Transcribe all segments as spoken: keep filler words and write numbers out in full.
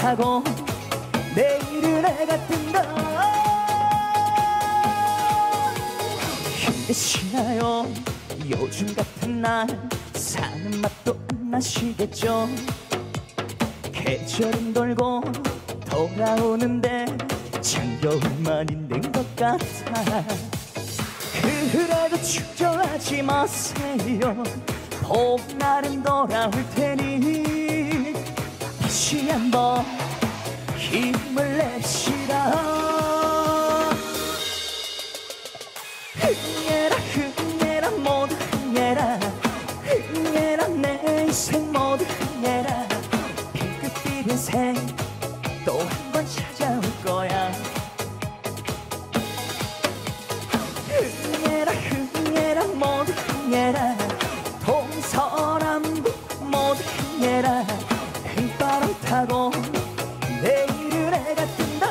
타고 내일은 해가 뜬다. 힘드시나요? 요즘 같은 날 사는 맛도 안 나시겠죠? 계절은 돌고 돌아오는데 장겨울만 있는 것 같아. 그래도 축전하지 마세요. 봄날은 돌아올 테니 다시 한번 힘을 내시라. 흥해라 흥해라 모두 흥해라. 흥해라 내 인생 모두 흥해라. 핑크빛 인생 또 한 번 찾아올 거야. 흥해라 흥해라 모두 흥해라. 동서남북 모두 흥해라. 휘바람 타고 내일은 해가 뜬다.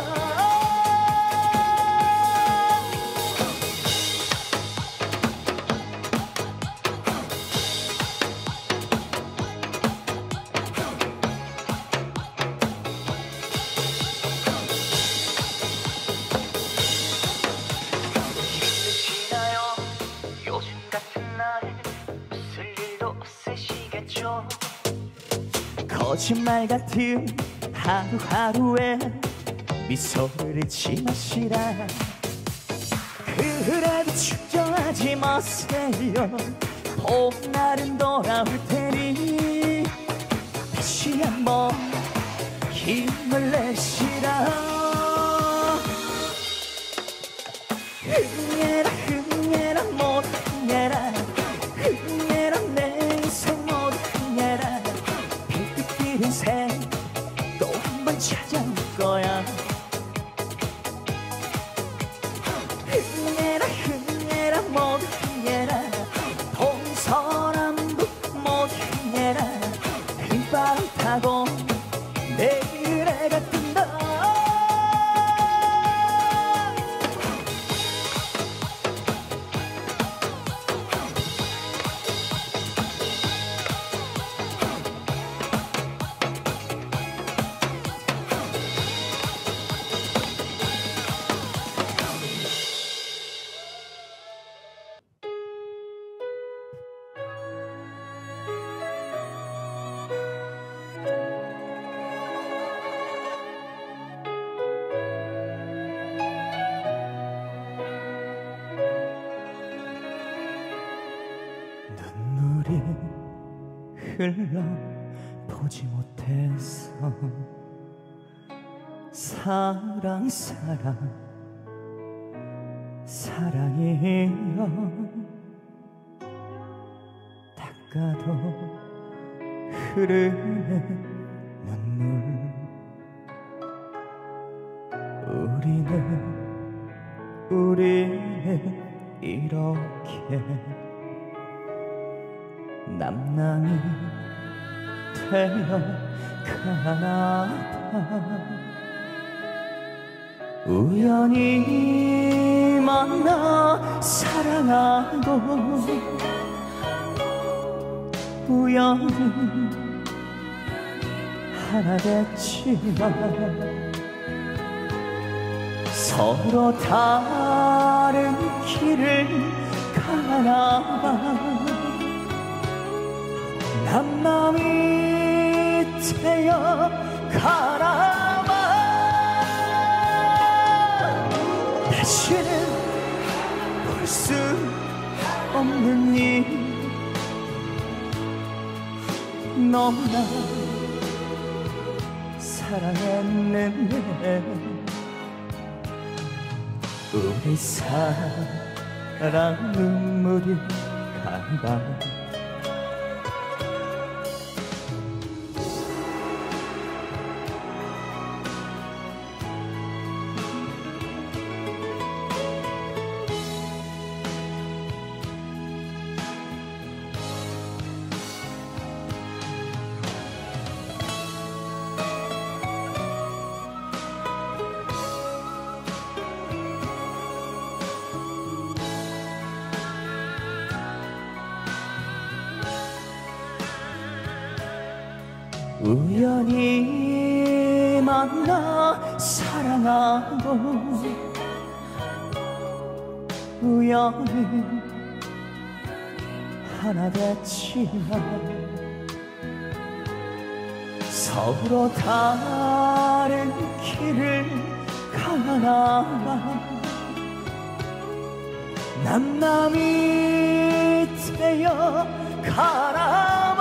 힘드시나요? 요즘 같은 날 웃을 일도 없으시겠죠? 거짓말 같은 하루하루에 미소를 잃지 마시라. 그래도 축전하지 마세요. 봄날은 돌아올 테니 다시 한번 힘을 내시라. 흥해라 흥해라 모두 흥해라. 흥해라 내 인생 모두 흥해라. 핑크빛 인생 또 한 번 찾아올 거야. 흥해라 흥해라 모두 흥해라. 동서남북 모두 흥해라. 휘바람 타고 내일 해가 뜬다. 눈물이 흘러 보지 못해서 사랑 사랑 사랑이여. 닦아도 흐르는 눈물. 우리는 우리는 이렇게 남남이 되어가나 봐. 우연히 만나 사랑하고 우연히 하나 됐지만 서로 다른 길을 가나 봐. 남남이 되어 가나 봐. 다시는 볼 수 없는 일. 너무나 사랑했는데 우리 사랑 눈물이 간다. 우연히 만나 사랑하고 우연히 하나 됐지만 서로 다른 길을 가나봐. 난 남이 되어 가나봐.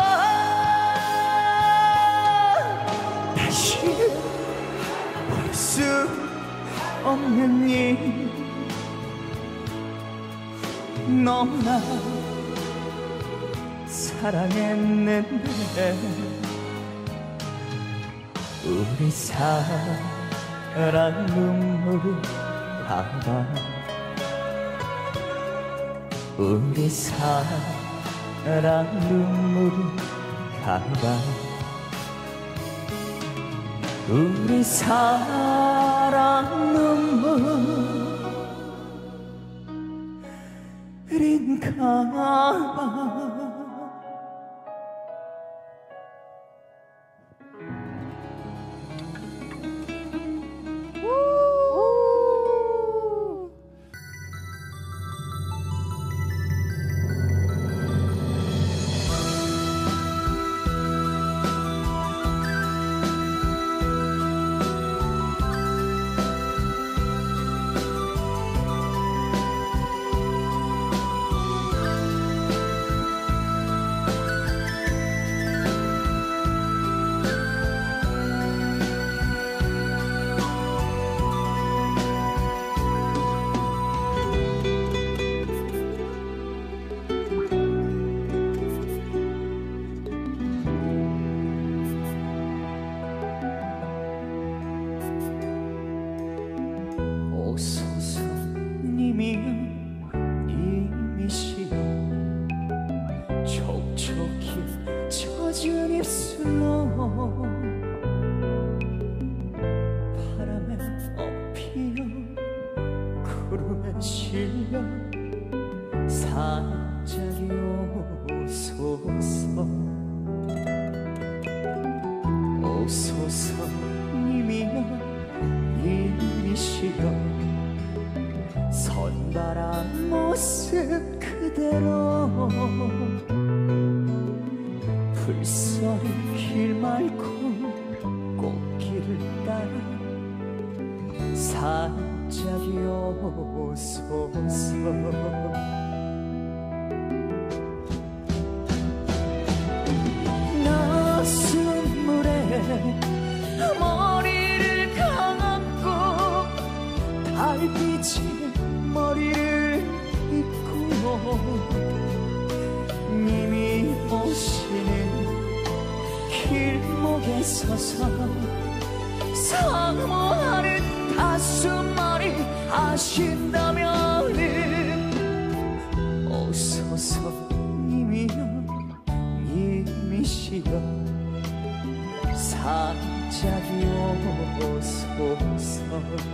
다시 볼 수 없는 일 너무나 사랑했는데 우리 사랑 눈물이 가봐. 우리 사랑 눈물이 가봐. 우리 사랑 눈물인 가봐. 오소서 님이여 님이시여 촉촉히 젖은 입술로 바람에 엎이어 구름에 실려 산짝이 오소서. 오소서 님이여 님이시여 선바람 모습 그대로 풀소리 길 맑고 꽃길을 따라 산짝이 오소서. 나순물에 머리를 감고 달빛이 머리를 빗고 님이 오시는 길목에 서서 사모하는 가슴앓이 하신다면은 오소서 님이여 님이시여 산짝이 오소서.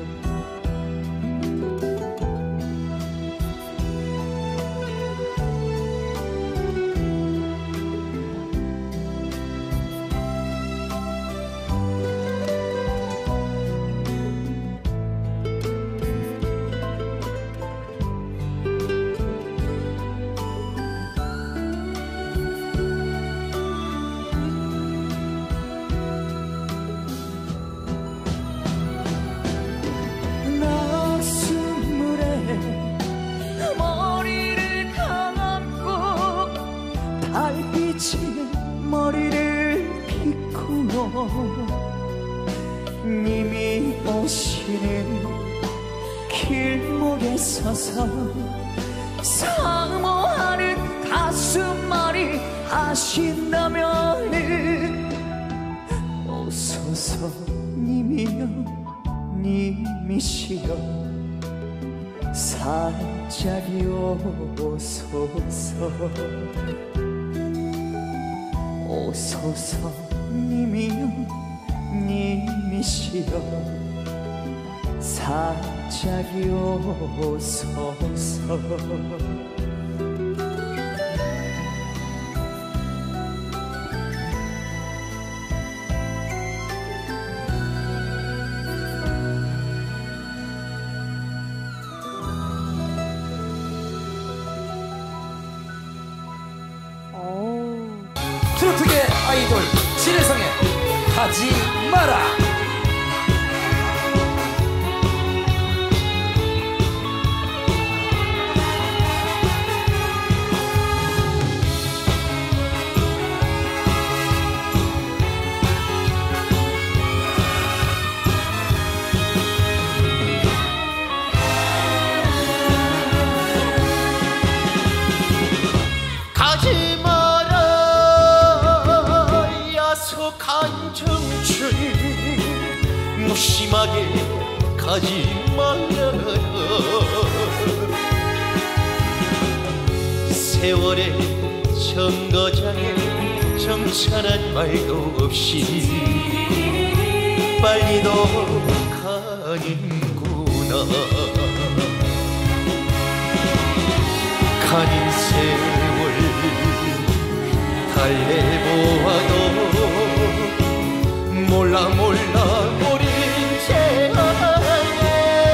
달빛이 머리를 비꾸고 님이 오시는 길목에 서서 사모하는 가슴앓이 하신다면은 오소서 님이여 님이시여 산짝이 오소서. 오소서 님이여 님이시여 산짝이 오소서. 가지 마라. 무심하게 가지 말라. 세월의 정거장에 정찬한 말도 없이 빨리도 가는구나. 가는 세월 달래보아도 몰라 몰라 우린 채하네.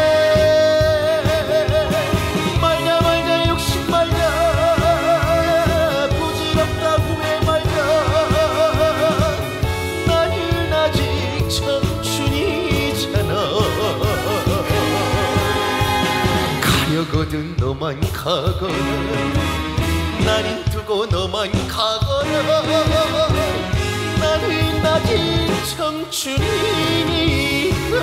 말자 말자 욕심 말자 부질없다 후회 말자. 나는 아직 청춘이잖아. 가려거든 너만 가거나 나는 두고 너만 가거나. 나는 아직 청춘이니까.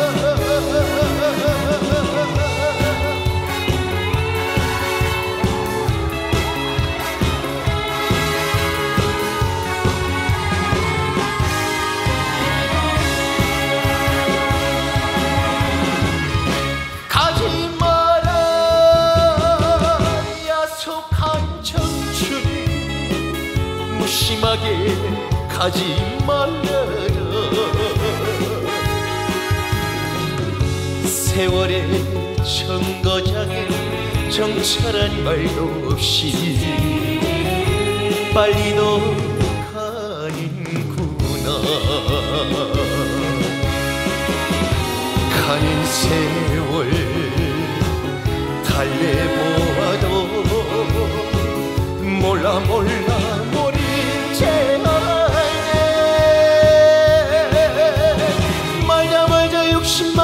가지 마라 야속한 청춘. 무심하게 가지 말라. 세월의 정거장에 정찰한 말도 없이 빨리도 가는구나. 가는 세월 달래보아도 몰라 몰라 모른 채 말자 말자 욕심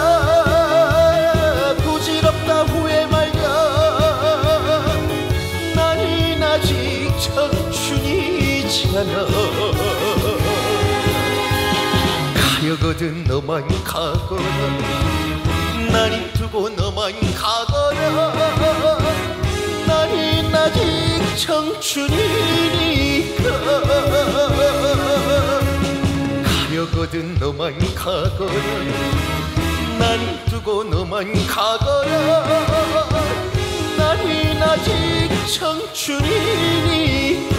말자 부질없다 후회 말자. 나는 아직 청춘이잖아. 가려거든 너만 가거나 나는 두고 너만 가거나. 나는 아직 청춘이니까. 가려거든 너만 가거나 난 두고 너만 가거나. 나는 아직 청춘이니까.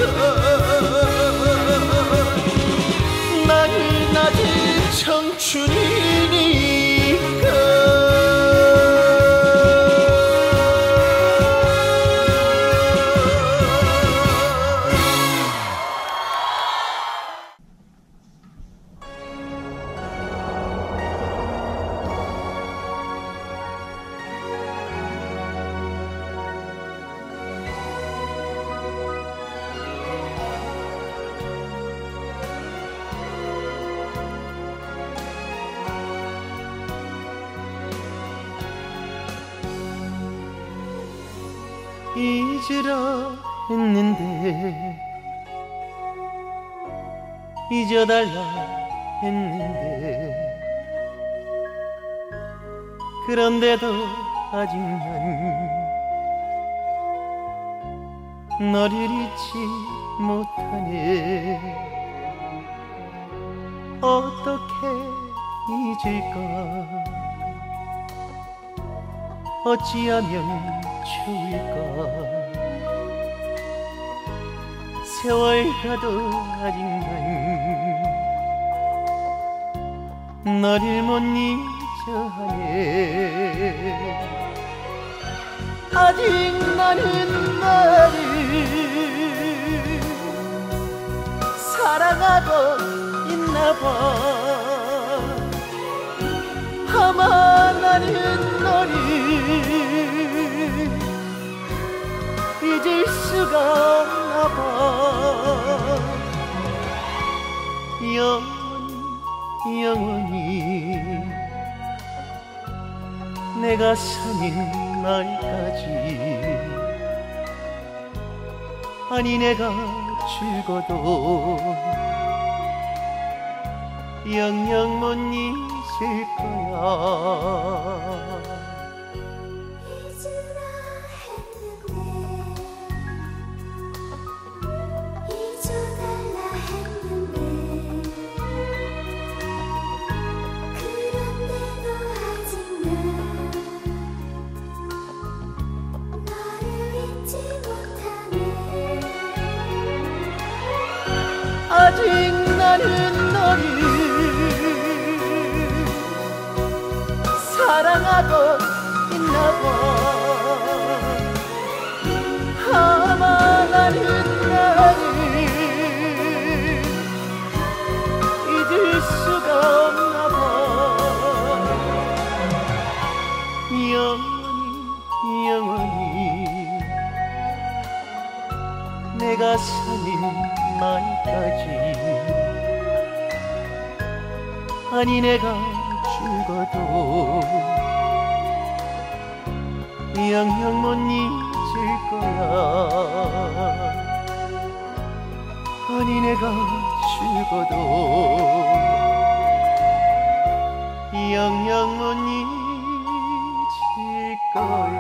나는 아직 청춘이니까. 잊으라 했는데 잊어달라 했는데 그런데도 아직 난 너를 잊지 못하네. 어떻게 잊을까. 어찌하면 좋을까. 세월 가도 아직 난 너를 못 잊어 하네. 아직 나는 너를 사랑하고 있나봐. 아마 나는 너를 잊을 수가 없나봐. 영원히 영원히 내가 사는 날까지 아니 내가 죽어도 영영 못 잊을 거야. 아직 나는 너를 사랑하고 있나봐. 아마 나는 너를 잊을 수가 없나봐. 영원히 영원히 내가 사는 날까지 아니 내가 죽어도 영영 못 잊을 거야. 아니 내가 죽어도 영영 못 잊을 거야.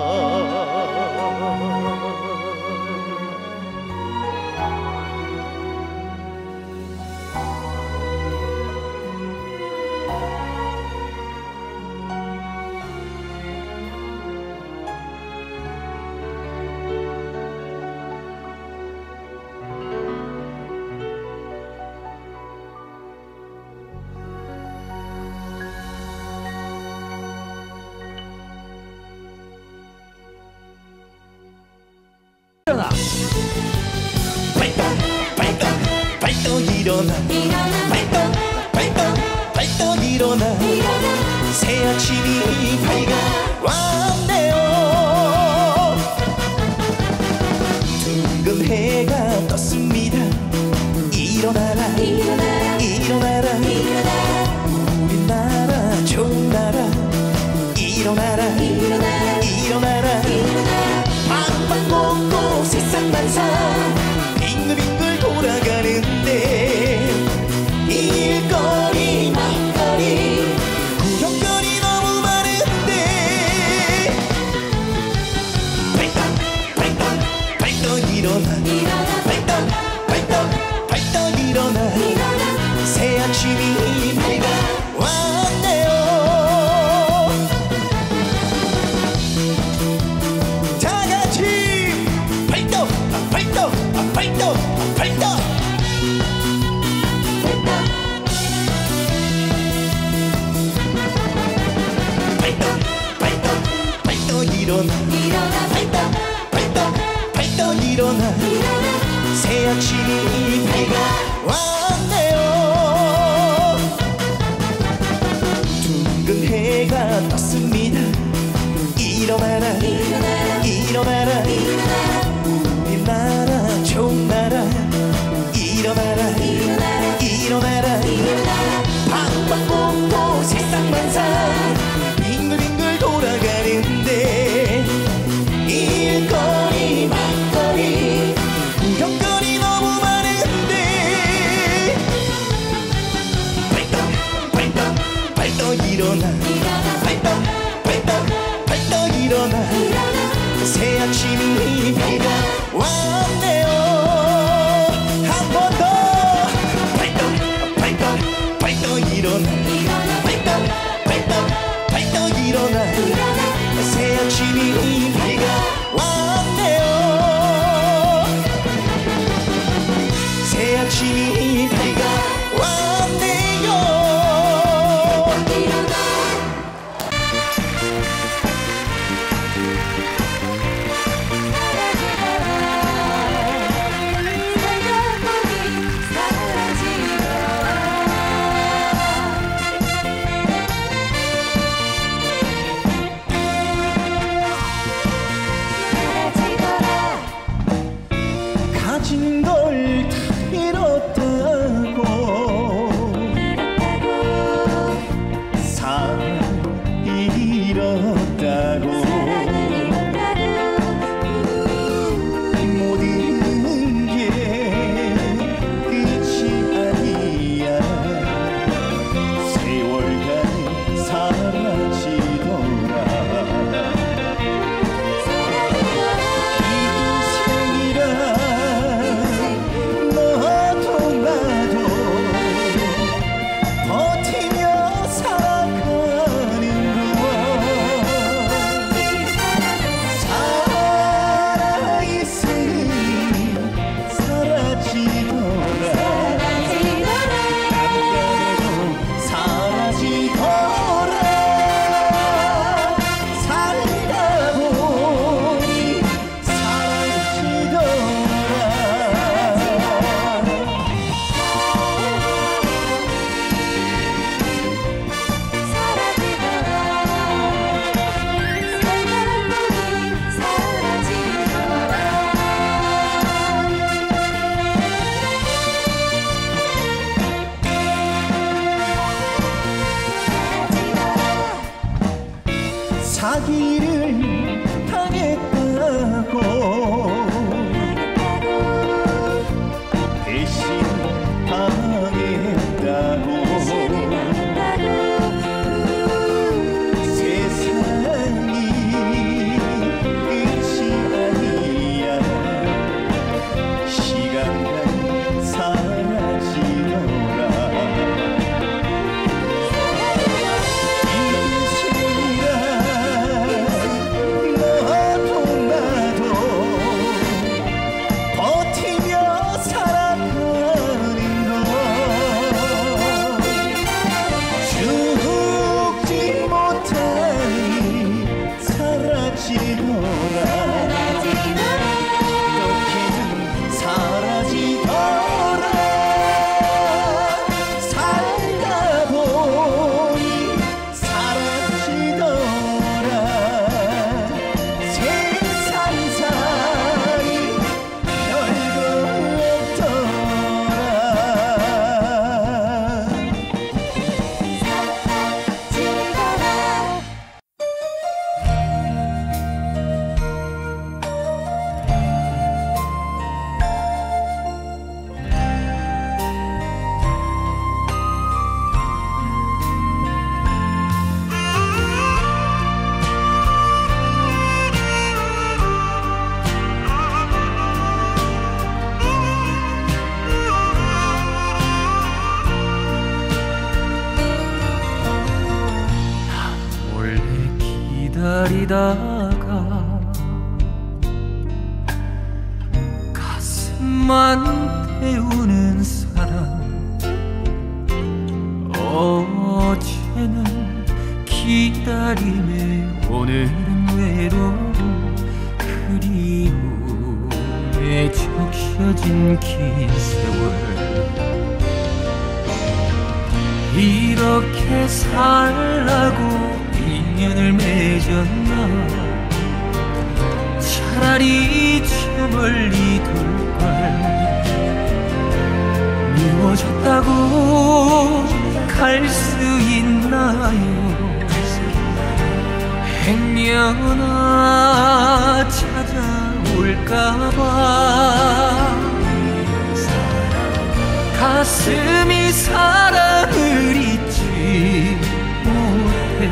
일어나 발떡 발떡 발떡 일어나 발떡 발떡 발떡 일어나 새 아침이 밝아왔네요. 둥근 해가 떴습니다. 일어나라 일어나라 우리나라 좋은 나라 일어나라 일어나라 방방곡곡 세상만사 빙글빙글 돌아가는데 일거리 막거리 구경거리 너무 많은데 발떡 발떡 발떡 일어나 발떡 발떡 발떡 일어나 새 아침이 밝아왔네요. 발떡 발떡 발떡 발떡 발떡 일어나 발떡 발떡 발떡 일어나 새 아침이 밝아왔네요. 둥근 해가 떴습니다. 일어나라 일어나라 우리나라 좋은 나라 일어나라 일어나라 방방곡곡 세상만사 빙글빙글 돌아가는데 일거리 막거리 구경거리 너무 많은데 기다리다가 가슴만 태우는 사랑. 어제는 기다림에 오늘은 외로움, 그리움에 적셔진 긴 세월. 이렇게 살라고 인연을 맺었나. 차라리 저 멀리 둘걸. 미워졌다고 갈 수 있나요? 행여나 찾아올까봐 가슴이 사랑을 잊지 못해.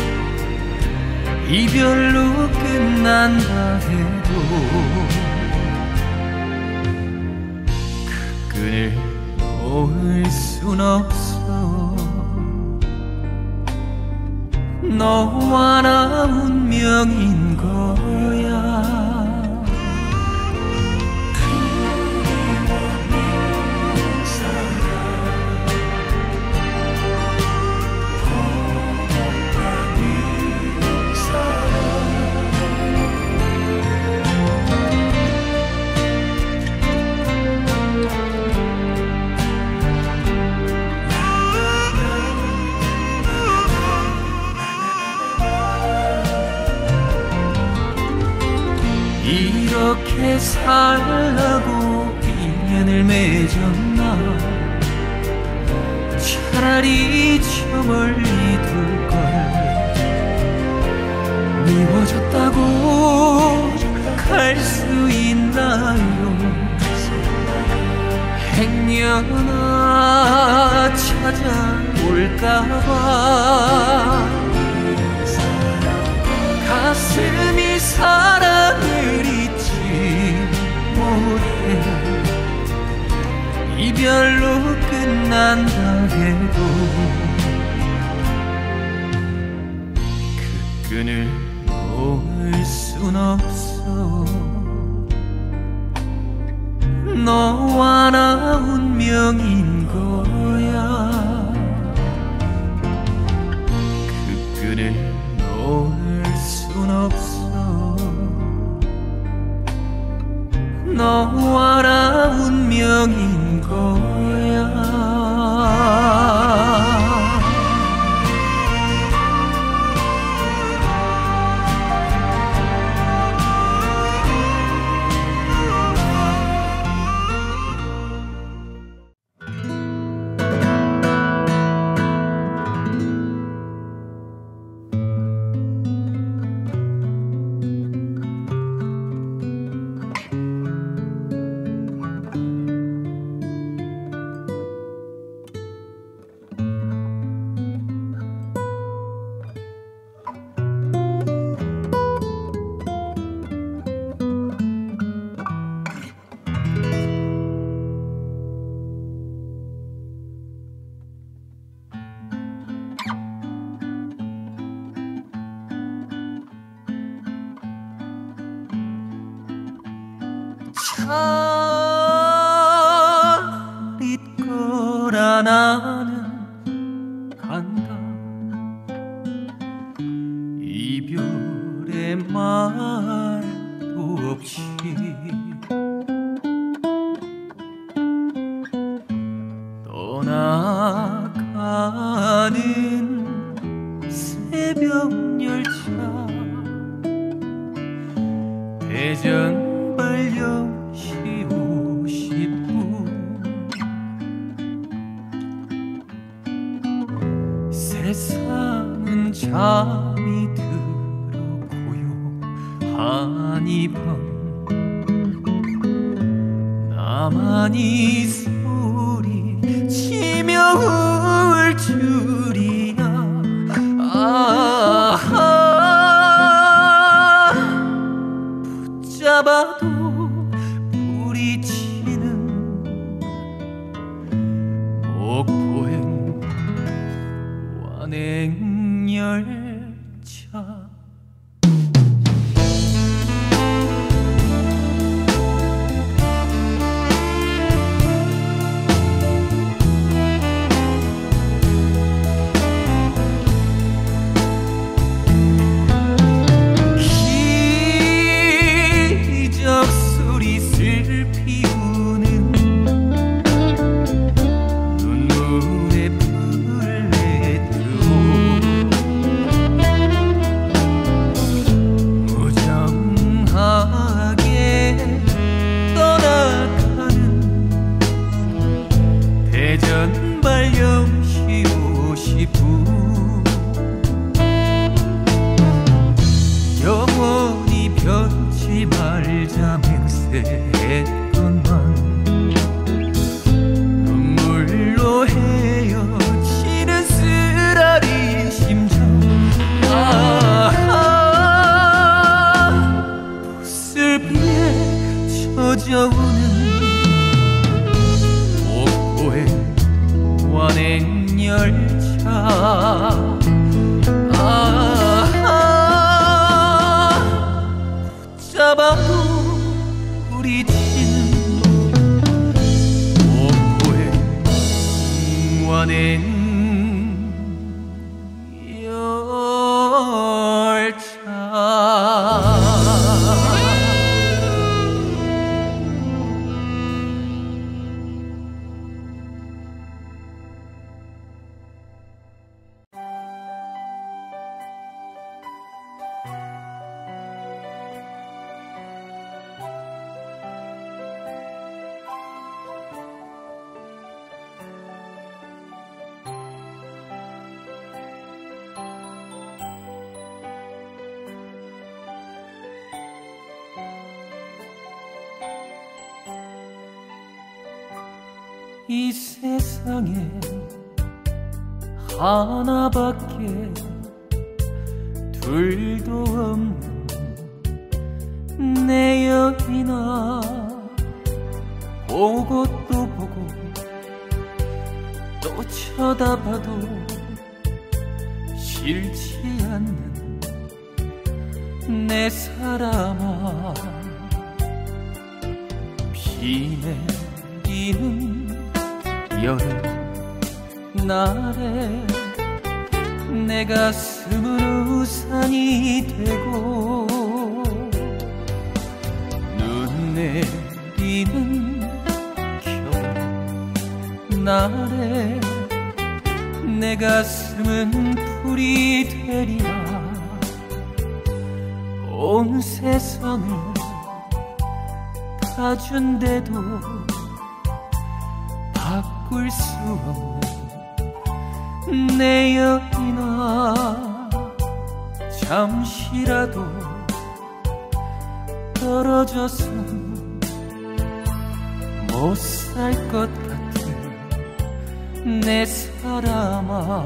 이별로 끝난다 해도 그 끈을 놓을 순 없어. 너와 나 운명인 거야. 이렇게 살라고 인연을 맺었나. 차라리 저 멀리 둘걸. 미워졌다고 갈 수 있나요? 행여나 찾아올까봐 가슴이 사랑을 잊지 못해. 이별로 끝난다 해도 그 끈을 놓을 순 없어. 너와 나 운명인 거야. 그 끈을 놓을 순 없어. 너와 나 운명인 거야. 잘 있거라 나는 간다. 이별의 말도 없이 떠나가는 새벽 열차. 대전 발령 오십 분 세상은 잠이 들어 고요한 이 밤. 나만이 소리 치며 울 줄이야. 아하, 붙잡아도 부딪히는 목포행 완행열차. 했건만 눈물로 헤어지는 쓰라린 심정. 아하, 붓슬비에 젖어오는 목포의 완행열차. 아하, 붙잡아도 부딪히는 목포의 완행 이 세상에 하나밖에 둘도 없는 내 여인아, 보고 또 보고 또 쳐다봐도 싫지 않는 내 사람아. 비 내리는 여름 날에 내 가슴은 우산이 되고, 눈 내리는 겨울 날에 내 가슴은 불이 되리라. 온 세상을 다 준대도 바꿀 수 없는 내 여인아, 잠시라도 떨어져선 못 살 것 같은 내 사람아.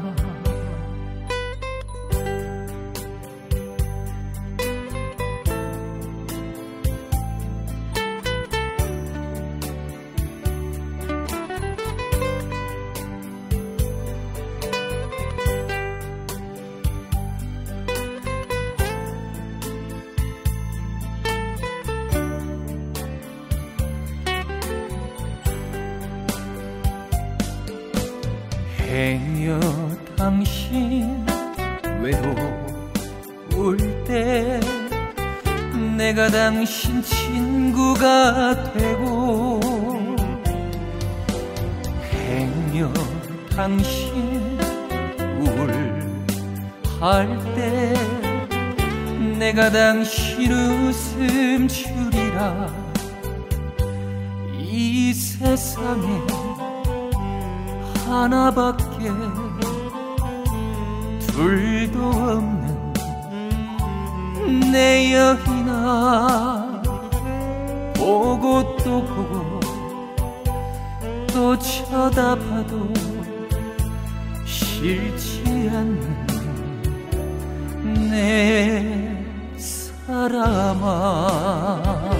행여 당신 외로울 때 내가 당신 친구가 되고, 행여 당신 우울할 때 내가 당신 웃음 주리라. 이 세상에 하나밖에 둘도 없는 내 여인아, 보고 또 보고 또 쳐다봐도 싫지 않는 내 사람아.